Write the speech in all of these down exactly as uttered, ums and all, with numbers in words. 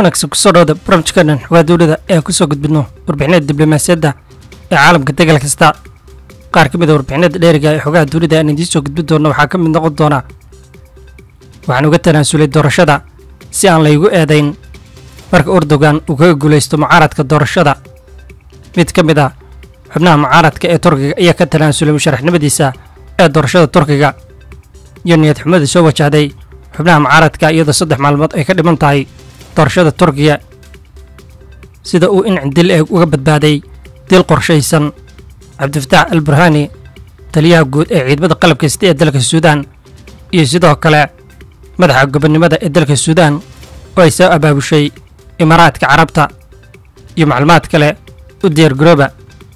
wanaagsan ku soo dhawaada barnaamijkeenan waa dowladda ee ku soo gudbino warbixinada diblomaasiyadda ee caalamka degal kasta. qaar ka mid ah warbixinada dheeriga ee xogaha dowladda aan idiin soo gudbin doono waxaa ka mid noqon doona waxaan uga tanaasulay doorashada si aan laygu eedayn marka Erdogan uu kaga guulaysto mucaaradka doorashada. mid ka mid ah xubnaha mucaaradka ee Turkiga ayaa ka tanaasulay musharaxnimadiisa ee doorashada Turkiga iyo niyad xumada soo wajahday xubnaha mucaaradka iyadoo saddex maalmood ay ka dhiman tahay doorashada Turkiga sida uu in dil ay uga badbaaday dil qorshaysan. Cabdifataax al-Burhani taliyaha guud ee ciidamada qalabka sida ee dalka Suudaan iyo sidoo kale madaxa gobonimada ee dalka Suudaan oo ay soo abaabushay Imaaraadka Carabta iyo macluumaad kale u diyaar garooba.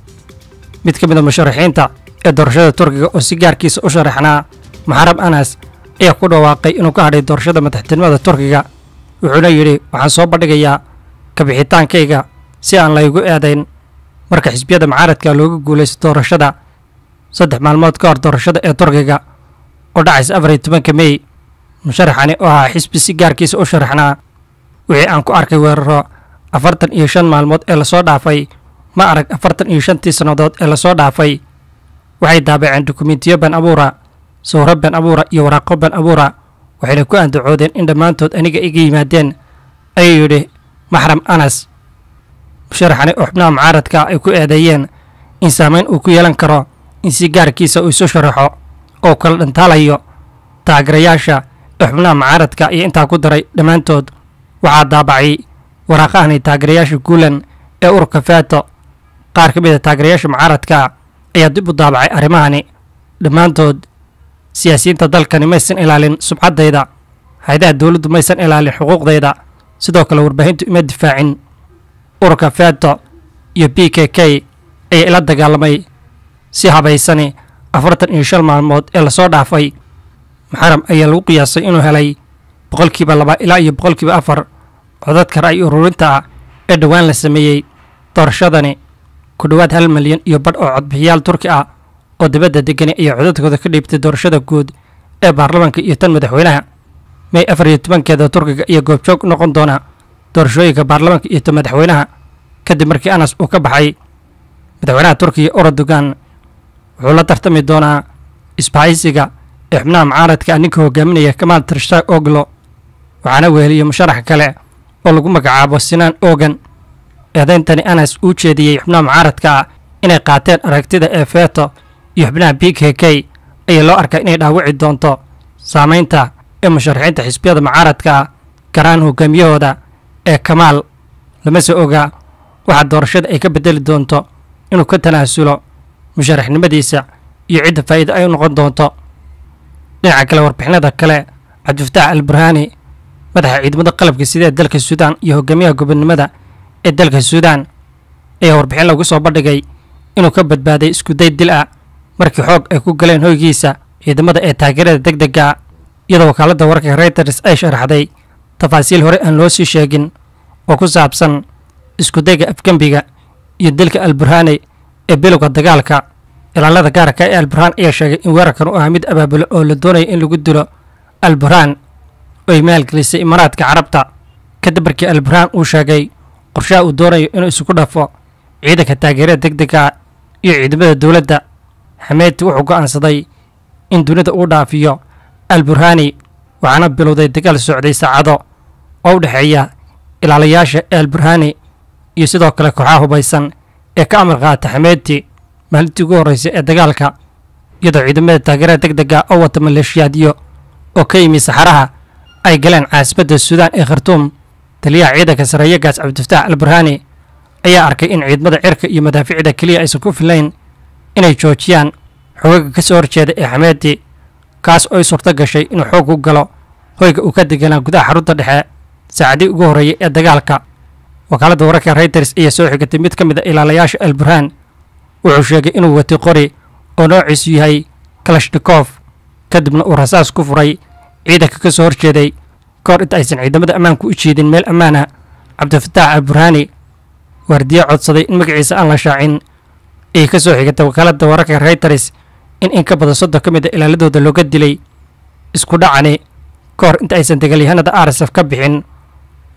mid ka mid ah musharaxiinta ee doorashada Turkiga oo si gaarkiisa u sharaxnaa Muharram Anas ayaa ku dhawaaqay inuu ka hadhay doorashada madaxtinimada Turkiga, wuxuuna yidhi waxaan soo bandhigayaa kabixitaankayga si aan laygu eedayn marka xisbiyada mucaaradka looga guulaysto doorashada saddex maalmood ka hor doorashada ee Turkiga oo dhacaysa afar iyo tobanka May. musharaxani oo ahaa xisbi si gaarkiisa u sharaxnaa wixii aan ku arkay weeraro afartan iyo shan maalmood ee lasoo dhaafay ma arag afartan iyo shantii sannadood ee lasoo dhaafay. waxay daabaceen dukumentiyo been abuura, sawirro been abuura iyo waraaqo been abuura, waxayna ku andacoodeen in dhammaantood aniga iga yimaadeen, ayuu yidhi Muharram Anas. musharaxani oo xubnaha mucaaradka ay ku eedeeyeen in saamayn uu ku yeelan karo in si gaarkiisa uu isu sharaxo oo kala dhantaalayo taageerayaasha ee xubnaha mucaaradka iyo intaa ku daray dhammaantood waxaa daabacay waraaqahani taageerayaasha guulan ee ururka Fato. qaar ka mid ah taageerayaasha mucaaradka ayaa dib u daabacay arrimahani. dhammaantood siyaasiyiinta dalkani maysan ilaalin sumcaddayda, hay'adaha dowladdu maysan ilaalin xuquuqdayda, sidoo kale warbaahintu ima difaacin. ururka Fato iyo B K K ayaa ila dagaalamay si habaysani afartan iyo shan maalmood ee lasoo dhaafay. Muharram ayaa lagu qiyaasay inuu helay boqolkiiba laba ilaa iyo boqolkiiba afar codadka ra'yi ururinta ah ee dhowaan la sameeyey doorashadani. ku dhowaad hal malyan iyo badh oo codbixiyaal Turki ah oo dibadda degani ayaa codadkooda ka dhiibtay doorashada guud ee baarlamaanka iyo tan madaxweynaha. May afar iyo tobankeeda Turkiga iyo goobjoog noqon doona doorashooyinka baarlamaanka iyo tan madaxweynaha kadib markii Anas uu ka baxay. madaxweynaha Turkiga Erdogan wuxuu la tartami doonaa isbahaysiga ee xubnaha mucaaradka ninka hogaaminaya Kemal Kılıçdaroğlu, waxaana weheliyay musharax kale oo lagu magacaabo Sinan Ogan. eedayntani Anas uu jeediyey xubnaha mucaaradka inay qaateen aragtida ee Fato iyo xubnaha B K K ayaa loo arkaa inay dhaawici doonto saamaynta ee musharaxiinta xisbiyada mucaaradka garaan hogaamiyahooda ee Kemal. lama soo oga waxa doorashada ay ka bedeli doonto inuu ka tanaasulo musharaxnimadiisa iyo cidda faa'iido ay u noqon doonto. dhinaca kale warbixinada kale, Cabdifataax al-Burhani madaxa ciidamada qalabka sida ee dalka Suudaan iyo hogaamiyaha gobonimada ee dalka Suudaan ayaa warbixin lagu soo bandhigay inuu ka badbaaday isku day dil ah markii xoog ay ku galeen hoygiisa ciidamada ee taageerada degdega ah, iyadoo wakaaladda wararka Reuters ay sharaxday tafaasiil hore aan loo sii sheegin oo ku saabsan isku dayga afgembiga iyo dilka al-Burhani ee bilowga dagaalka. ilaalada gaarka ee al-Burhan ayaa sheegay in weerarkan uu ahaa mid abaabulo oo la doonayay in lagu dilo al-Burhan oo ay maalgelisay Imaaraadka Carabta kadib markii al-Burhan uu sheegay qorshaha uu doonayo inuu isugu dhafo ciidanka taageerada degdega iyo ciidamada dowladda. Xameeti wuxuu go'aansaday in dunida uu dhaafiyo al-Burhani, waxaana bilowday dagaal socday saacado oo u dhexeeya ilaalayaasha al-Burhani iyo sidoo kale kooxaha hubaysan ee ka amar qaata Xameeti maalintii ugu horreysay ee dagaalka, iyadoo ciidamada taageerada degdega oo wata maleeshiyaadyo oo ka yimi saxaraha ay galeen caasimadda Suudaan ee Khartoum. taliyaha ciidanka saraakiisha Cabdifataax al-Burhani ayaa arkay in ciidamada cirka iyo madaaficda kaliya aysan ku filayn inay joojiyaan xoogagga ka soo horjeeda ee Xameeti, kaas oo ay suurto gashay inuu xoog u galo hoyga uu ka deganaa gudaha xarunta dhexe saacadii ugu horreeyay ee dagaalka. wakaaladda wararka Reuters ayaa soo xigatay mid ka mid ah ilaalayaasha al-Burhan wuxuu sheegay inuu watay qori oo noociisu yahay Kalashnikov, kadibna uu rasaas ku furay ciidanka ka soo horjeeday kahor inta aysan ciidamada ammaanku u jeedin meel ammaan ah. Cabdifataax al-Burhani waardiye codsaday in magaciisa aan la shaacin ay ka soo xigatay wakaaladda wararka Reuters in in ka badan soddon ka mid ah ilaaladooda looga dilay isku dhacani kahor inta aysan dagaalyahanada R S F ka bixin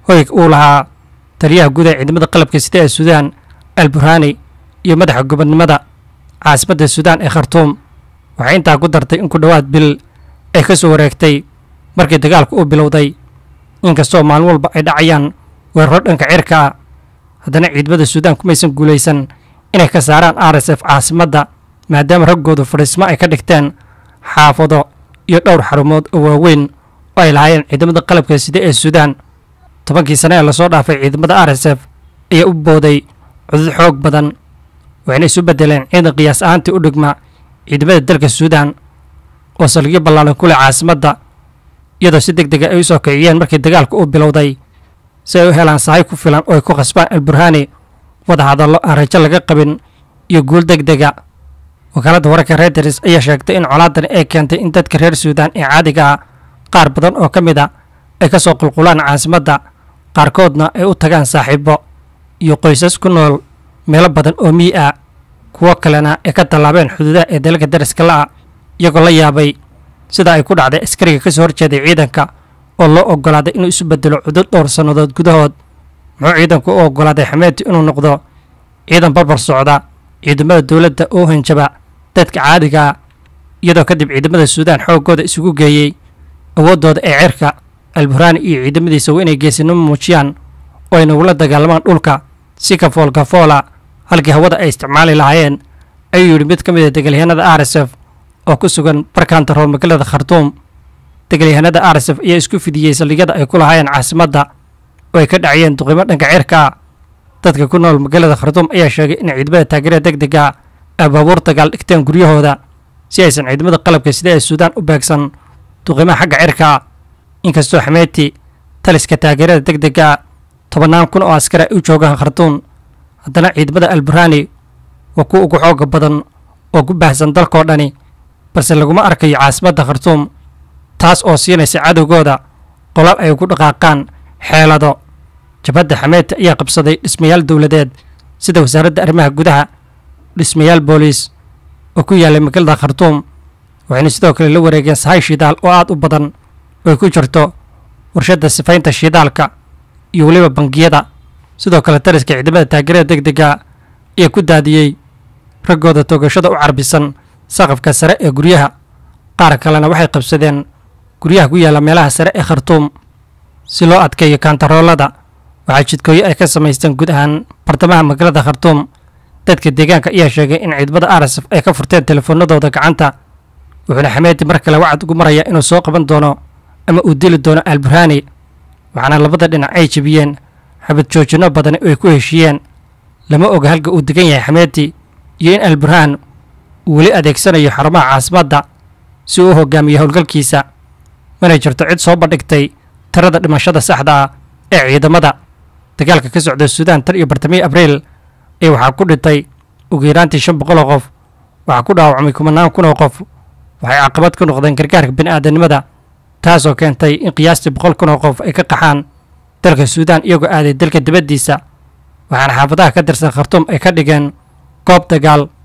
hoyg uu lahaa taliyaha guud ee ciidamada qalabka sida ee suudaan al burhaani iyo madaxa gobonnimada caasimadda suudaan ee khartuum. waxay intaa ku dartay in ku dhowaad bil ay ka soo wareegtay markii dagaalku uu bilowday, inkastoo maalin walba ay dhacayaan weeraro dhanka cirka ah. haddana ciidamada suudaan kumaysan guulaysan inay ka saaraan r s f caasimadda, maadaama raggoodu fadhiismo ay ka dhigteen xaafado iyo dhowr xarumood oo waaweyn oo ay lahaayeen ciidamada qalabka sida ee suudaan. tobankii sane ee lasoo dhaafay ciidamada r s f ayaa u booday cudud xoog badan, waxayna isu beddeleen ciidan qiyaas ahaantii u dhigma ciidamada dalka suudaan oo saldhigyo ballaaran ku leh caasimadda, iyadoo si deg dega ay u soo kiciyeen markii dagaalku uu bilowday si ay u helaan sahay ku filan oo ay ku khasbaan al burhaani wadahadallo aan rajo laga qabin iyo guul deg dega. wakaaladda wararka reuters ayaa sheegtay in colaadani ay keentay in dadka reer suudaan ee caadiga ah qaar badan oo ka mid a ay ka soo qulqulaan caasimadda, qaarkoodna ay u tagaan saaxiibo iyo qoysas ku nool meelo badan oo miyi ah, kuwo kalena ay ka tallaabeen xuduudaha ee dalalka dariska la'a, iyagoo la yaabay sida ay ku dhacday askariga ka soo horjeeday ciidanka oo loo oggolaaday inuu isu beddelo cudud dhowr sannadood gudahood. muxuu ciidanku u oggolaaday xameeti inuu noqdo ciidan barbar socda ciidamada dowladda oo hanjaba dadka caadiga ah, iyadoo kadib ciidamada suudaan xooggooda isugu geeyey awooddooda ee cirka. al burhaani iyo ciidamadiisa waa inay geesinimo muujiyaan oo ay nagula dagaalamaan dhulka si kafool kafoola halkii hawada ay isticmaali lahaayeen, ayuu yidhi mid ka mid a degaalyahanada r s f oo ku sugan barkantarool magaalada khartuum. degaalyahanada r s f ayaa isku fidiyey saldhigyada ay ku lahaayeen caasimadda oo ay ka dhacayeen duqimo dhanka cirka ah. dadka ku nool magaalada khartuum ayaa sheegay in ciidamada taageerada deg dega ay baabuur dagaal dhigteen guryahooda si aysan ciidamada qalabka sida ee suudaan u beegsan duqimaha xagga cirka ah. inkastoo xameeti taliska taageerada deg dega ah tobannaan kun oo askar ay u joogaan khartuum, haddana ciidamada al burhaani waa kuwa ugu xooga badan oo ku baahsan dalkoo dhani, balse laguma arkayo caasimadda khartuum, taas oo siinaysa cadowgooda qolal ay ku dhaqaaqaan xeelado. jabhadda xameeti ayaa qabsaday dhismayaal dowladeed sida wasaaradda arrimaha gudaha, dhismayaal booliis oo ku yaallay magaalada khartuum, waxayna sidoo kale la wareegeen sahay shidaal oo aad u badan oo ay ku jirto warshadda sifaynta shidaalka iyo weliba bangiyada. sidoo kale taliska ciidamada taageerada deg dega ayaa ku daadiyey raggooda toogashada u carbisan saqafka sare ee guryaha, qaar kalena waxay qabsadeen guryaha ku yaalla meelaha sare ee khartuum. si loo adkeeyo kaantaroolada waxaa jidkooyo ay ka samaysteen guud ahaan bartamaha magaalada khartuum. dadka deegaanka ayaa sheegay in ciidamada r s f ay ka furteen telefoonadooda gacanta, wuxuuna xameeti mar kale wacad ugu maraya inuu soo qaban doono ama uu dili doono al burhaani, waxaana labada dhinac ay jebiyeen xabad joojinno badan oo ay ku heshiiyeen. lama oga halka uu degan yahay xameeti iyo in al burhaan uu weli adeegsanayo xarumaha caasimadda si uu u hogaamiyo howlgalkiisa, mana jirto cid soo bandhigtay tirada dhimashada saxda ah ee ciidamada. dagaalka ka socda suudaan tan iyo bartamihii abriil ee waxaa ku dhintay ugu yaraantii shan boqol oo qof, waxaa ku dhaawacmay kumanaan kun oo qof. waxay caqabad ku noqdeen gargaarka bini'aadanimada, taasoo keentay in qiyaastii boqol kun oo qof ay ka qaxaan dalka suudaan iyagoo aaday dalka dibaddiisa, waxaana xaafadaha ka tirsan khartuum ay ka dhigeen goob dagaal